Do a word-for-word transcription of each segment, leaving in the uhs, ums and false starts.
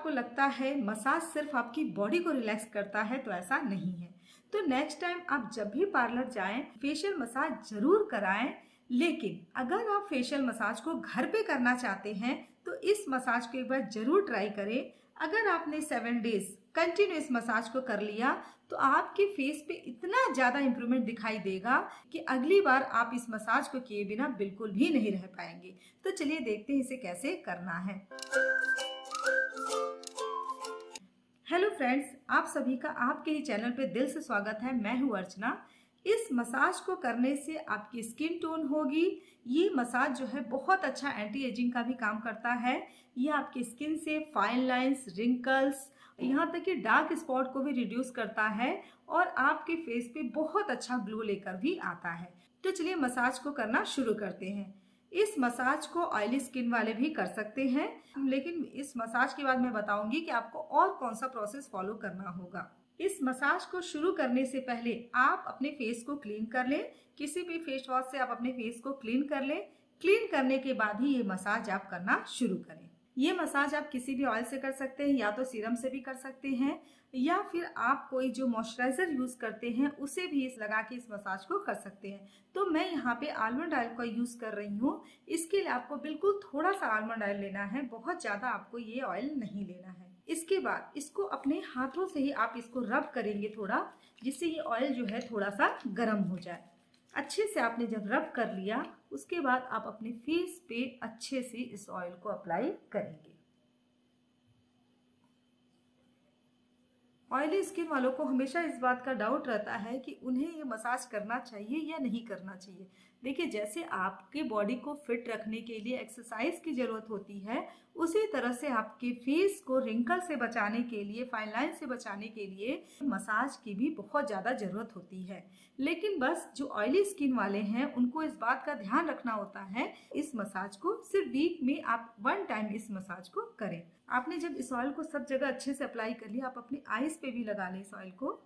आपको लगता है मसाज सिर्फ आपकी बॉडी को रिलैक्स करता है, तो ऐसा नहीं है। तो नेक्स्ट टाइम आप जब भी पार्लर जाएं, फेशियल मसाज जरूर कराएं। लेकिन अगर आप फेशियल मसाज को घर पे करना चाहते हैं तो इस मसाज को एक बार जरूर ट्राई करें। अगर आपने सेवन डेज कंटिन्यूस मसाज को कर लिया तो आपके फेस पे इतना ज्यादा इंप्रूवमेंट दिखाई देगा कि अगली बार आप इस मसाज को किए बिना बिल्कुल भी नहीं रह पाएंगे। तो चलिए देखते हैं इसे कैसे करना है। हेलो फ्रेंड्स, आप सभी का आपके ही चैनल पे दिल से स्वागत है। मैं हूँ अर्चना। इस मसाज को करने से आपकी स्किन टोन होगी। ये मसाज जो है बहुत अच्छा एंटी एजिंग का भी काम करता है। ये आपकी स्किन से फाइन लाइंस, रिंकल्स, यहाँ तक कि डार्क स्पॉट को भी रिड्यूस करता है और आपके फेस पे बहुत अच्छा ग्लो लेकर भी आता है। तो चलिए मसाज को करना शुरू करते हैं। इस मसाज को ऑयली स्किन वाले भी कर सकते हैं, लेकिन इस मसाज के बाद मैं बताऊंगी कि आपको और कौन सा प्रोसेस फॉलो करना होगा। इस मसाज को शुरू करने से पहले आप अपने फेस को क्लीन कर लें। किसी भी फेस वॉश से आप अपने फेस को क्लीन कर लें। क्लीन करने के बाद ही ये मसाज आप करना शुरू करें। ये मसाज आप किसी भी ऑयल से कर सकते हैं, या तो सीरम से भी कर सकते हैं, या फिर आप कोई जो मॉइस्चराइजर यूज करते हैं उसे भी इस लगा के इस मसाज को कर सकते हैं। तो मैं यहाँ पे आलमंड ऑयल का यूज कर रही हूँ। इसके लिए आपको बिल्कुल थोड़ा सा आलमंड ऑयल लेना है, बहुत ज्यादा आपको ये ऑयल नहीं लेना है। इसके बाद इसको अपने हाथों से ही आप इसको रब करेंगे थोड़ा, जिससे ये ऑयल जो है थोड़ा सा गर्म हो जाए। अच्छे से आपने जब रब कर लिया उसके बाद आप अपने फेस पे अच्छे से इस ऑयल को अप्लाई करेंगे। ऑयली स्किन वालों को हमेशा इस बात का डाउट रहता है कि उन्हें ये मसाज करना चाहिए या नहीं करना चाहिए। देखिए, जैसे आपके बॉडी को फिट रखने के लिए एक्सरसाइज की जरूरत होती है, उसी तरह से आपके फेस को रिंकल से बचाने के लिए, फाइन लाइन से बचाने के लिए मसाज की भी बहुत ज्यादा जरूरत होती है। लेकिन बस जो ऑयली स्किन वाले हैं उनको इस बात का ध्यान रखना होता है, इस मसाज को सिर्फ वीक में आप वन टाइम इस मसाज को करें। आपने जब इस ऑयल को सब जगह अच्छे से अप्लाई कर लिया, आप अपने आईज पे भी लगा लें इस ऑयल को।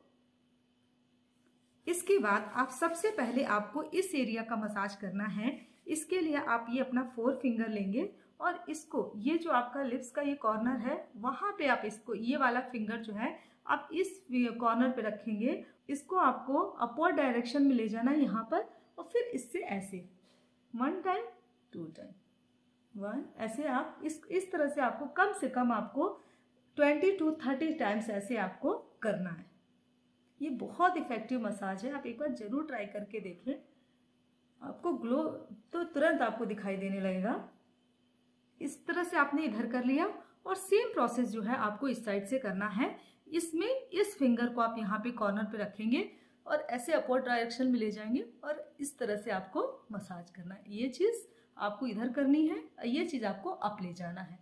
इसके बाद आप सबसे पहले आपको इस एरिया का मसाज करना है। इसके लिए आप ये अपना फोर फिंगर लेंगे और इसको, ये जो आपका लिप्स का ये कॉर्नर है, वहां पे आप इसको, ये वाला फिंगर जो है आप इस कॉर्नर पे रखेंगे। इसको आपको अपवर्ड डायरेक्शन में ले जाना है यहाँ पर, और फिर इससे ऐसे one time, two time, one, ऐसे आप इस इस तरह से आपको कम से कम आपको ट्वेंटी टू थर्टी टाइम्स ऐसे आपको करना है। ये बहुत इफेक्टिव मसाज है, आप एक बार जरूर ट्राई करके देखें। आपको ग्लो तो तुरंत आपको दिखाई देने लगेगा। इस तरह से आपने इधर कर लिया और सेम प्रोसेस जो है आपको इस साइड से करना है। इसमें इस फिंगर को आप यहाँ पे कॉर्नर पे रखेंगे और ऐसे अपवर्ड डायरेक्शन में ले जाएंगे और इस तरह से आपको मसाज करना है। ये चीज आपको इधर करनी है, ये चीज आपको अप ले जाना है।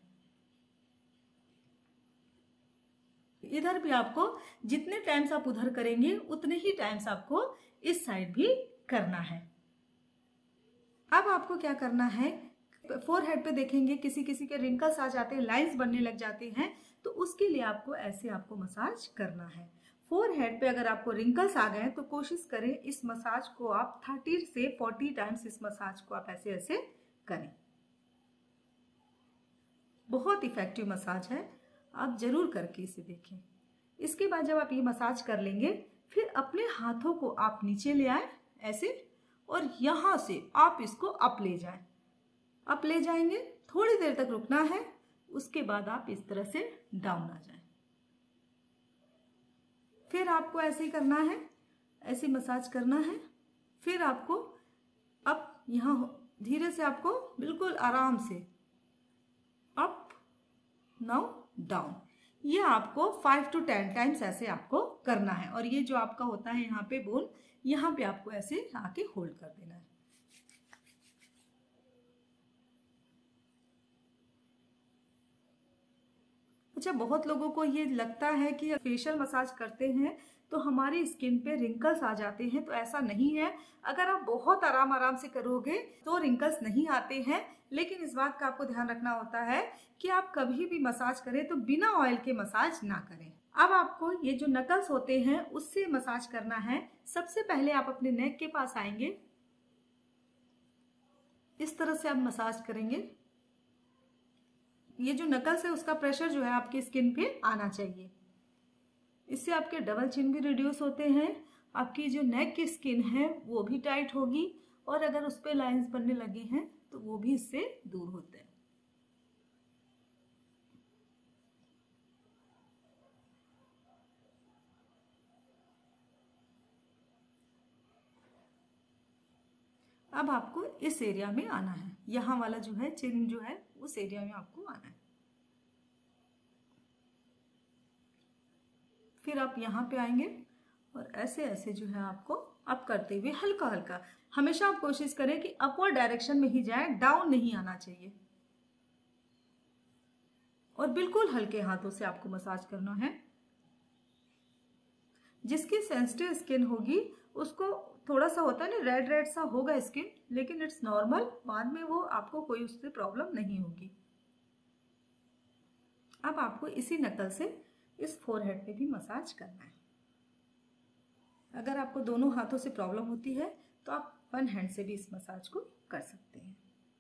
इधर भी आपको जितने टाइम्स आप उधर करेंगे उतने ही टाइम्स आपको इस साइड भी करना है। अब आपको क्या करना है, फोरहेड पे देखेंगे किसी किसी के रिंकल्स आ जाते हैं, लाइंस बनने लग जाते हैं, तो उसके लिए आपको ऐसे आपको मसाज करना है। फोरहेड पे अगर आपको रिंकल्स आ गए तो कोशिश करें इस मसाज को आप थर्टी से फोर्टी टाइम्स इस मसाज को आप ऐसे ऐसे करें। बहुत इफेक्टिव मसाज है, आप जरूर करके इसे देखें। इसके बाद जब आप ये मसाज कर लेंगे, फिर अपने हाथों को आप नीचे ले आए ऐसे, और यहां से आप इसको अप ले जाएं। अप ले जाएंगे, थोड़ी देर तक रुकना है, उसके बाद आप इस तरह से डाउन आ जाएं। फिर आपको ऐसे ही करना है, ऐसे मसाज करना है। फिर आपको अब यहां धीरे से आपको बिल्कुल आराम से अप, नाउ डाउन, ये आपको फाइव टू टेन टाइम्स ऐसे आपको करना है। और ये जो आपका होता है यहाँ पे बोन, यहाँ पे आपको ऐसे आके होल्ड कर देना है। अच्छा, बहुत लोगों को ये लगता है कि फेशियल मसाज करते हैं तो हमारी स्किन पे रिंकल्स आ जाते हैं, तो ऐसा नहीं है। अगर आप बहुत आराम आराम से करोगे तो रिंकल्स नहीं आते हैं, लेकिन इस बात का आपको ध्यान रखना होता है कि आप कभी भी मसाज करें तो बिना ऑयल के मसाज ना करें। अब आपको ये जो नकल्स होते हैं उससे मसाज करना है। सबसे पहले आप अपने नेक के पास आएंगे, इस तरह से आप मसाज करेंगे। ये जो नकल्स है उसका प्रेशर जो है आपकी स्किन पे आना चाहिए। इससे आपके डबल चिन भी रिड्यूस होते हैं, आपकी जो नेक की स्किन है वो भी टाइट होगी, और अगर उस पर लाइंस बनने लगे हैं तो वो भी इससे दूर होते हैं। अब आपको इस एरिया में आना है, यहाँ वाला जो है चिन जो है उस एरिया में आपको आना है। फिर आप यहाँ पे आएंगे और ऐसे ऐसे जो है आपको अप करते हुए हल्का हल्का, हमेशा आप कोशिश करें कि अपवर्ड डायरेक्शन में ही जाए, डाउन नहीं आना चाहिए। और बिल्कुल हल्के हाथों से आपको मसाज करना है। जिसकी सेंसिटिव स्किन होगी उसको थोड़ा सा होता है ना, रेड रेड सा होगा स्किन, लेकिन इट्स नॉर्मल, बाद में वो आपको कोई उससे प्रॉब्लम नहीं होगी। अब आपको इसी नकल से इस फोरहेड पे भी मसाज करना है। अगर आपको दोनों हाथों से प्रॉब्लम होती है तो आप वन हैंड से भी इस मसाज को कर सकते हैं।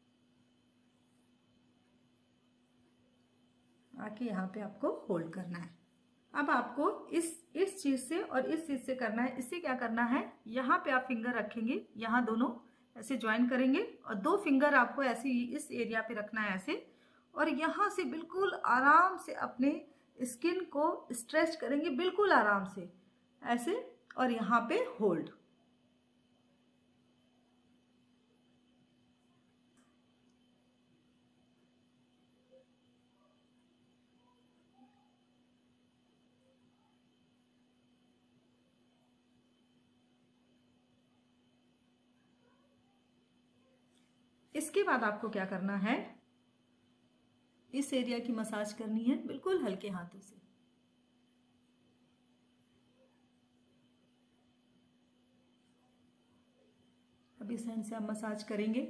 आके यहाँ पे आपको होल्ड करना है। अब आपको इस इस चीज से और इस चीज से करना है। इससे क्या करना है, यहाँ पे आप फिंगर रखेंगे, यहाँ दोनों ऐसे ज्वाइन करेंगे और दो फिंगर आपको ऐसे इस एरिया पे रखना है ऐसे, और यहाँ से बिल्कुल आराम से अपने स्किन को स्ट्रेच करेंगे, बिल्कुल आराम से ऐसे, और यहाँ पे होल्ड। इसके बाद आपको क्या करना है, इस एरिया की मसाज करनी है बिल्कुल हल्के हाथों से। अब इस हैंड से आप मसाज करेंगे।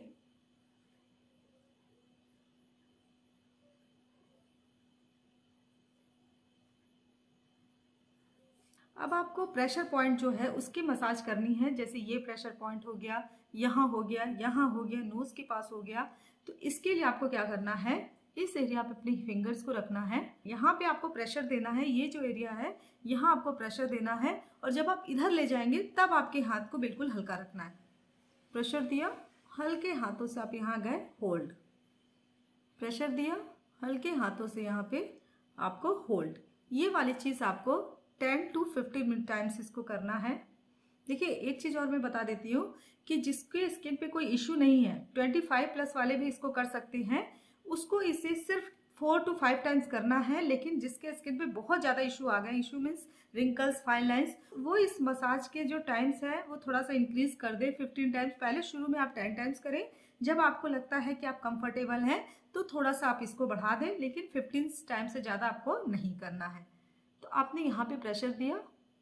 अब आपको प्रेशर पॉइंट जो है उसकी मसाज करनी है। जैसे ये प्रेशर पॉइंट हो गया, यहाँ हो गया, यहाँ हो गया, नोज के पास हो गया। तो इसके लिए आपको क्या करना है, इस एरिया पे अपनी फिंगर्स को रखना है, यहाँ पे आपको प्रेशर देना है। ये जो एरिया है यहाँ आपको प्रेशर देना है, और जब आप इधर ले जाएंगे तब आपके हाथ को बिल्कुल हल्का रखना है। प्रेशर दिया, हल्के हाथों से आप यहाँ गए, होल्ड। प्रेशर दिया, हल्के हाथों से यहाँ पे आपको होल्ड। ये वाली चीज आपको टेन टू फिफ्टीन टाइम्स इसको करना है। देखिए एक चीज और मैं बता देती हूँ कि जिसके स्किन पे कोई इश्यू नहीं है, ट्वेंटी फाइव प्लस वाले भी इसको कर सकते हैं, उसको इसे सिर्फ फोर टू फाइव टाइम्स करना है। लेकिन जिसके स्किन पे बहुत ज्यादा इशू आ गए, issue means wrinkles, fine lines, वो इस मसाज के जो टाइम्स है वो थोड़ा सा इंक्रीज कर दे, फिफ्टीन टाइम्स। पहले शुरू में आप टेन टाइम्स करें, जब आपको लगता है कि आप कंफर्टेबल हैं तो थोड़ा सा आप इसको बढ़ा दें, लेकिन फिफ्टीन टाइम से ज्यादा आपको नहीं करना है। तो आपने यहाँ पे प्रेशर दिया,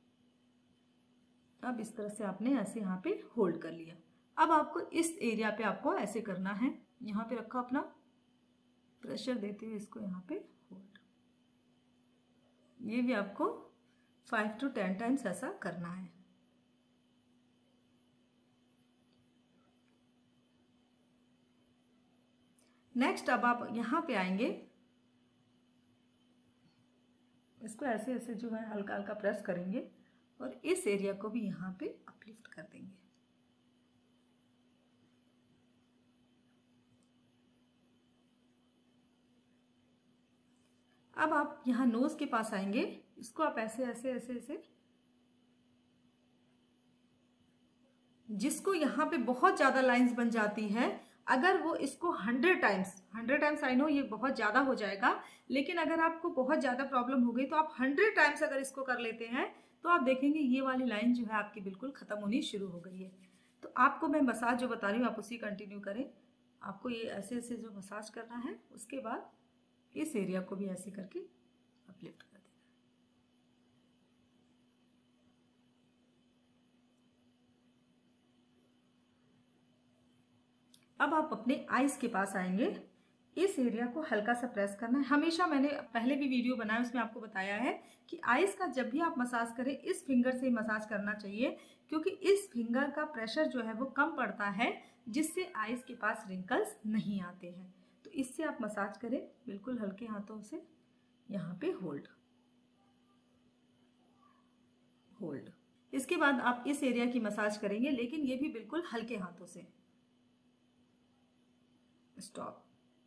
अब इस तरह से आपने ऐसे यहाँ पे होल्ड कर लिया। अब आपको इस एरिया पे आपको ऐसे करना है, यहाँ पे रखा अपना, प्रेशर देते हुए इसको यहाँ पे होल्ड। ये भी आपको फाइव टू टेन टाइम्स ऐसा करना है। नेक्स्ट अब आप यहाँ पे आएंगे, इसको ऐसे ऐसे जो है हल्का हल्का प्रेस करेंगे और इस एरिया को भी यहाँ पे अपलिफ्ट कर देंगे। अब आप यहाँ नोज के पास आएंगे, इसको आप ऐसे ऐसे ऐसे ऐसे, जिसको यहाँ पे बहुत ज्यादा लाइंस बन जाती है, अगर वो इसको hundred times hundred times I know ये बहुत ज्यादा हो जाएगा, लेकिन अगर आपको बहुत ज्यादा प्रॉब्लम हो गई तो आप हंड्रेड टाइम्स अगर इसको कर लेते हैं तो आप देखेंगे ये वाली लाइन जो है आपकी बिल्कुल खत्म होनी शुरू हो गई है। तो आपको मैं मसाज जो बता रही हूँ आप उसी कंटिन्यू करें। आपको ये ऐसे ऐसे जो मसाज करना है, उसके बाद इस एरिया को भी ऐसे करके अपलिफ्ट कर देना। अब आप अपने आईज के पास आएंगे, इस एरिया को हल्का सा प्रेस करना है। हमेशा मैंने पहले भी वीडियो बनाया उसमें आपको बताया है कि आईज का जब भी आप मसाज करें इस फिंगर से ही मसाज करना चाहिए, क्योंकि इस फिंगर का प्रेशर जो है वो कम पड़ता है, जिससे आईज के पास रिंकल्स नहीं आते हैं। तो तो इससे आप मसाज करें बिल्कुल हल्के हाथों से। यहाँ पे होल्ड होल्ड। इसके बाद आप इस एरिया की मसाज करेंगे, लेकिन ये भी बिल्कुल हल्के हाथों से। स्टॉप।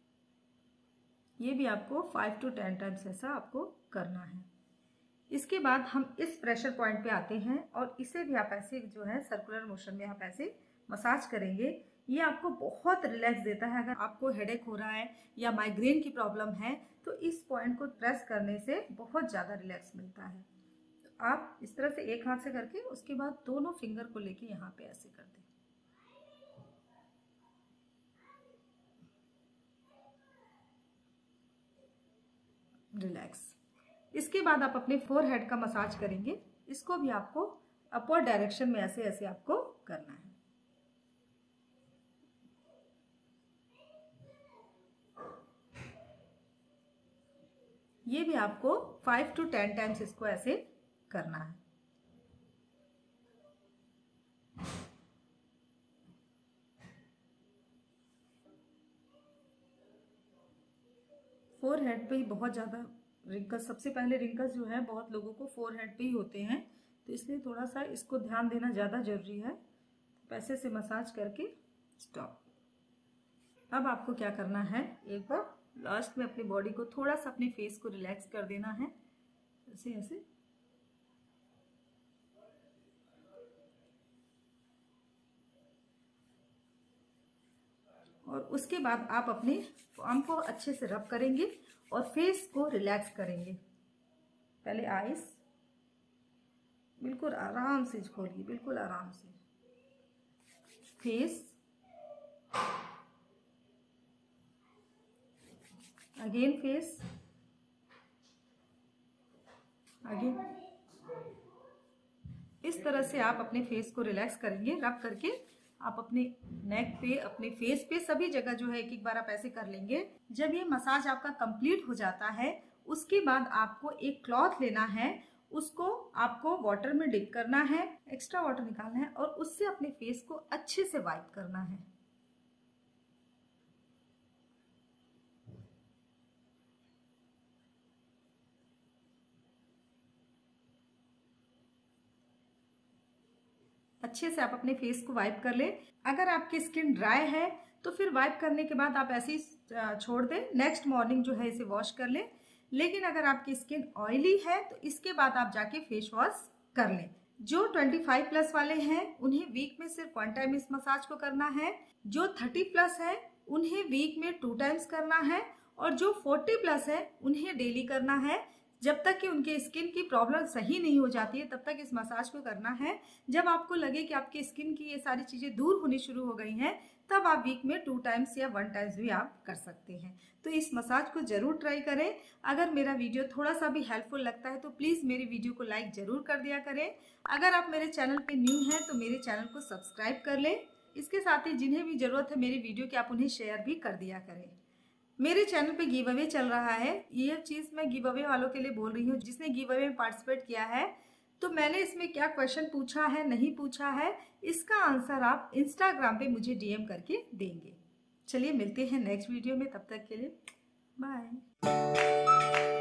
ये भी आपको फाइव टू टेन टाइम्स ऐसा आपको करना है। इसके बाद हम इस प्रेशर पॉइंट पे आते हैं और इसे भी आप ऐसे जो है सर्कुलर मोशन में आप ऐसे मसाज करेंगे। ये आपको बहुत रिलैक्स देता है। अगर आपको हेडेक हो रहा है या माइग्रेन की प्रॉब्लम है तो इस पॉइंट को प्रेस करने से बहुत ज़्यादा रिलैक्स मिलता है। तो आप इस तरह से एक हाथ से करके उसके बाद दोनों फिंगर को लेके यहाँ पे ऐसे कर दें। रिलैक्स। इसके बाद आप अपने फोरहेड का मसाज करेंगे। इसको भी आपको अपवर्ड डायरेक्शन में ऐसे ऐसे आपको करना है। ये भी आपको फाइव टू टेन टाइम्स इसको ऐसे करना है। फोरहेड पे ही बहुत ज़्यादा रिंकल्स, सबसे पहले रिंकल्स जो है बहुत लोगों को फोरहेड पे ही होते हैं, तो इसलिए थोड़ा सा इसको ध्यान देना ज़्यादा जरूरी है। पैसे से मसाज करके स्टॉप। अब आपको क्या करना है, एक बार लास्ट में अपनी बॉडी को थोड़ा सा अपने फेस को रिलैक्स कर देना है ऐसे ऐसे। और उसके बाद आप अपने आर्म को अच्छे से रब करेंगे और फेस को रिलैक्स करेंगे। पहले आईज बिल्कुल आराम से खोलिए, बिल्कुल आराम से। Face, again face, again. इस तरह से आप अपने फेस को रिलैक्स करेंगे। रब करके आप अपने नेक पे, अपने फेस पे, सभी जगह जो है एक एक बार आप ऐसे कर लेंगे। जब ये मसाज आपका कंप्लीट हो जाता है उसके बाद आपको एक क्लॉथ लेना है, उसको आपको वाटर में डिप करना है, एक्स्ट्रा वाटर निकालना है और उससे अपने फेस को अच्छे से वाइप करना है। अच्छे से आप अपने फेस को वाइप कर ले। अगर आपकी स्किन ड्राई है तो फिर वाइप करने के बाद आप ऐसे ही छोड़ दें, नेक्स्ट मॉर्निंग जो है इसे वॉश कर लें। लेकिन अगर आपकी स्किन ऑयली है तो इसके बाद आप जाके फेस वॉश कर लें। जो पच्चीस प्लस वाले हैं उन्हें वीक में सिर्फ वन टाइम इस मसाज को करना है। जो तीस प्लस है उन्हें वीक में टू टाइम्स करना है और जो चालीस प्लस है उन्हें डेली करना है। जब तक कि उनके स्किन की प्रॉब्लम सही नहीं हो जाती है तब तक इस मसाज को करना है। जब आपको लगे कि आपकी स्किन की ये सारी चीज़ें दूर होनी शुरू हो गई हैं तब आप वीक में टू टाइम्स या वन टाइम्स भी आप कर सकते हैं। तो इस मसाज को जरूर ट्राई करें। अगर मेरा वीडियो थोड़ा सा भी हेल्पफुल लगता है तो प्लीज़ मेरे वीडियो को लाइक जरूर कर दिया करें। अगर आप मेरे चैनल पे न्यू हैं तो मेरे चैनल को सब्सक्राइब कर लें। इसके साथ ही जिन्हें भी ज़रूरत है मेरी वीडियो की आप उन्हें शेयर भी कर दिया करें। मेरे चैनल पे गिव अवे चल रहा है। ये चीज़ मैं गिव अवे वालों के लिए बोल रही हूँ जिसने गिव अवे में पार्टिसिपेट किया है। तो मैंने इसमें क्या क्वेश्चन पूछा है, नहीं पूछा है, इसका आंसर आप इंस्टाग्राम पे मुझे डीएम करके देंगे। चलिए मिलते हैं नेक्स्ट वीडियो में, तब तक के लिए बाय।